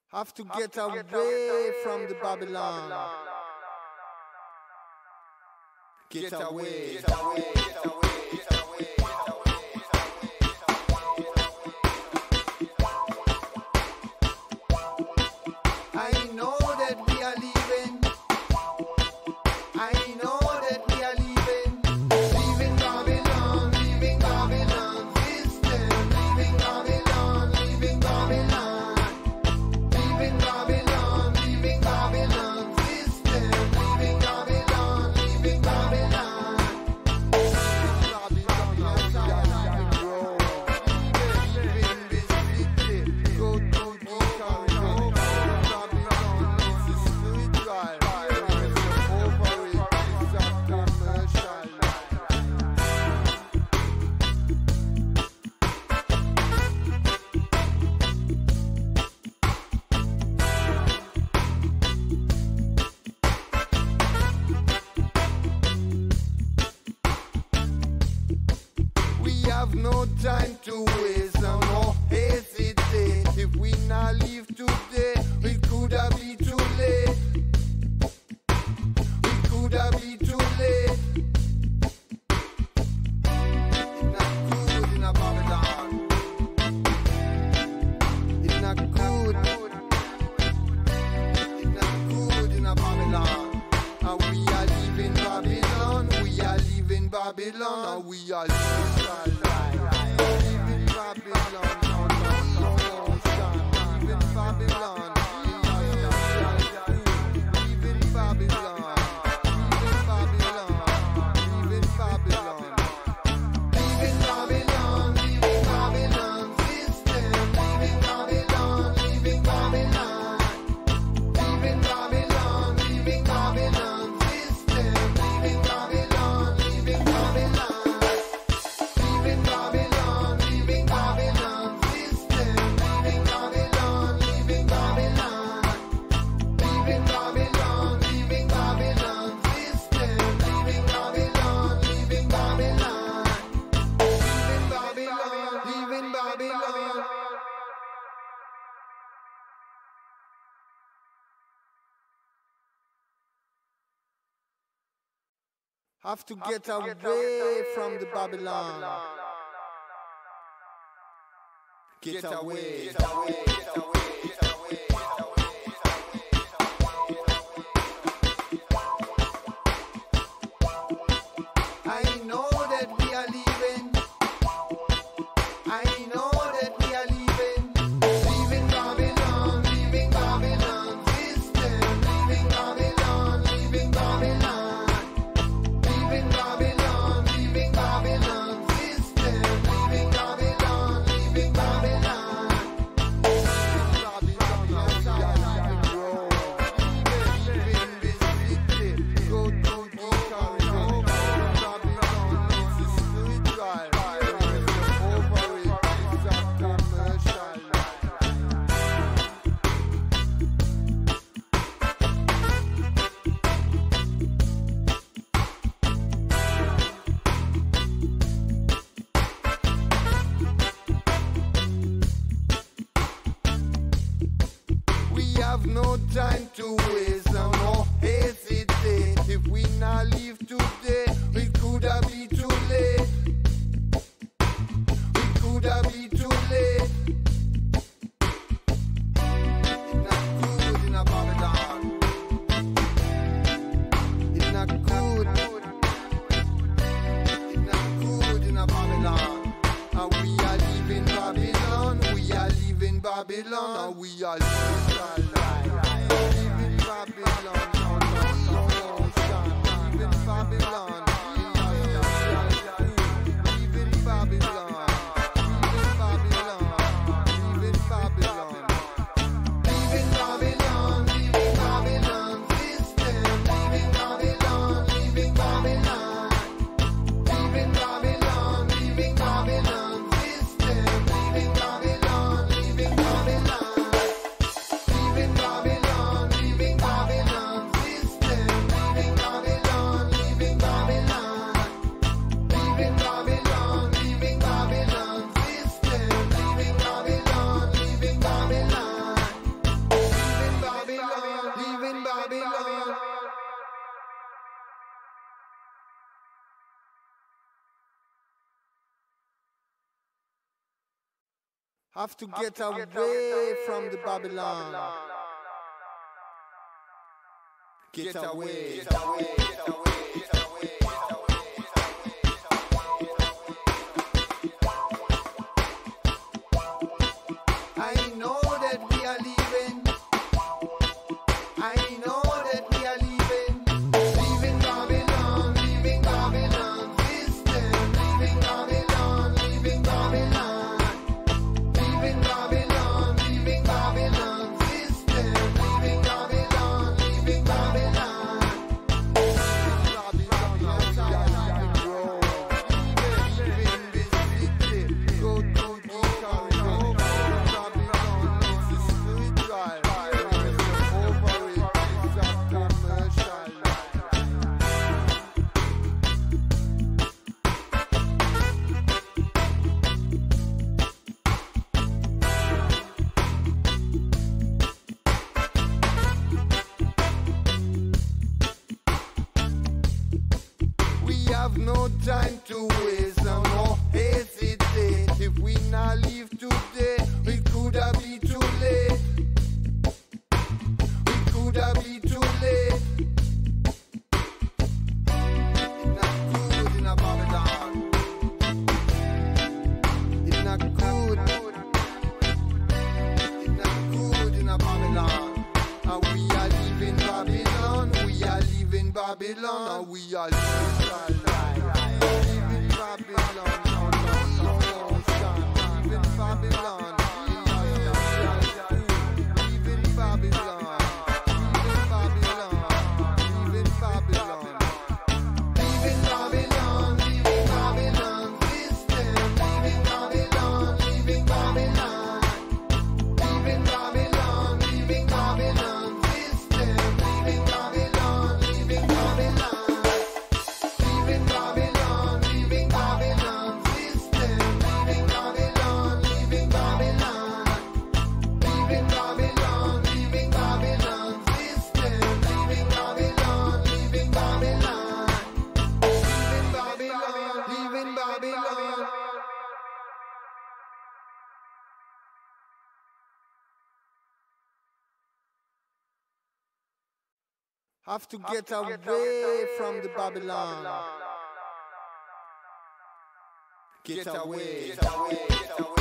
Have to get away from the Babylon. Get away. Get away. Get away. Get away. I know that we are leaving. I know that we are leaving. Leaving Babylon, leaving Babylon system. Leaving Babylon, leaving Babylon. Leaving Babylon, leaving Babylon system. Leaving Babylon, leaving Babylon. Leaving this city, go to Ica Ica. Babylon, this is spiritual. Over it is a commercial. We have no time to waste and no hesitate. If we not leave today, it could have been too late. It could have been too late. It's not good in a Babylon. It's not good. It's not good in a Babylon. And we are leaving Babylon. We are leaving Babylon. And we are leaving Babylon. Leaving Babylon. Leaving Babylon. Leaving Babylon. Leaving Babylon. Leaving Babylon. Leaving Babylon system. Leaving Babylon. Leaving Babylon. Leaving Babylon. Leaving Babylon system. Leaving Babylon. Leaving Babylon. Leaving Babylon. Leaving Babylon system. Leaving Babylon. Leaving Babylon. Leaving Babylon. Leaving Babylon system. Leaving Babylon. Leaving Babylon. Leaving Babylon. Leaving Babylon. Have to get away from the Babylon. Get away. Get away. Get away. Get away. I know that we are leaving. I know that we are leaving. Leaving Babylon, leaving Babylon system. Leaving Babylon, leaving Babylon. Leaving Babylon, leaving Babylon system. Leaving Babylon, leaving Babylon. Leaving this city, go to Ica Ica. Babylon, this is spiritual. Over it is a commercial. We have no time to waste and no hesitate. If we not leave today, it could have been too late. It could have been too late. It's not good in a Babylon. It's not good. It's not good in a Babylon. And we are leaving Babylon. We are leaving Babylon. And we are leaving Babylon. Leaving Babylon. Leaving Babylon. Leaving Babylon. Leaving Babylon. Leaving Babylon. Leaving Babylon system. Leaving Babylon. Leaving Babylon. Leaving Babylon. Leaving Babylon system. Leaving Babylon. Leaving Babylon. Leaving Babylon. Leaving Babylon system. Leaving Babylon. Leaving Babylon. Have to get away from the Babylon. Get away. Get away. Get away. Get away. I know that we are leaving. I know that we are leaving. Leaving Babylon, leaving Babylon system. Leaving Babylon, leaving Babylon. Leaving Babylon, leaving Babylon system. Leaving Babylon, leaving Babylon. Babylon, we are leaving Rome. Leaving this city. Go to Ica Ica. No time to waste, no more hesitate. If we not leave today, it could have been too late. It could have been too late. It's not good in a Babylon. It's not good. It's not good in a Babylon. And we are leaving Babylon. We are leaving Babylon. And we are leaving Babylon. Have to get away from the Babylon. Get away. Get away. Get away.